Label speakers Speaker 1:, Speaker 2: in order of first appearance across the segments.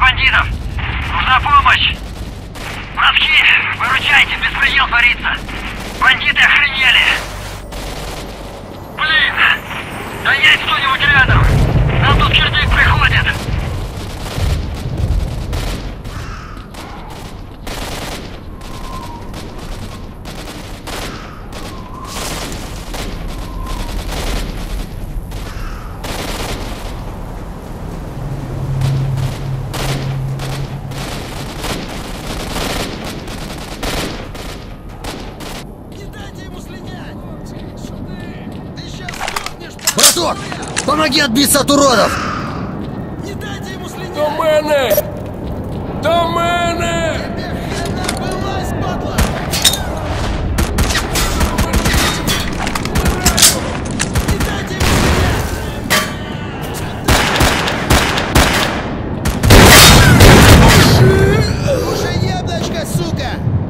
Speaker 1: бандитов! Нужна помощь! Братки, выручайте, беспредел творится! Бандиты охренели! Блин! Да есть кто-нибудь рядом! Нам тут кирдык приходит!
Speaker 2: Браток, помоги отбиться от уродов!
Speaker 3: Не дайте ему слинять!
Speaker 4: До мене! До мене!
Speaker 3: Тебе хрена вылазь, падла! Не дайте ему слинять! Уже яблочко, сука!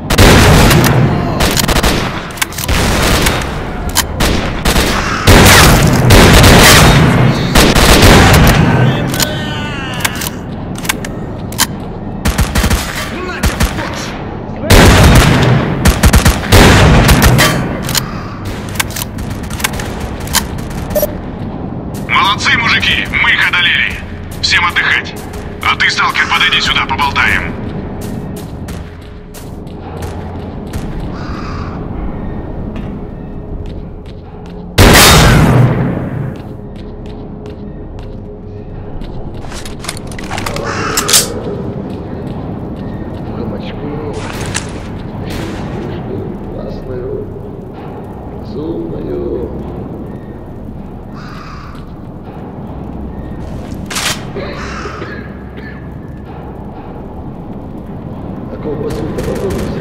Speaker 5: Молодцы, мужики, мы их одолели. Всем отдыхать. А ты, сталкер, подойди сюда, поболтаем.
Speaker 2: Гамачку, классную, зумную. Такого посылка подумать.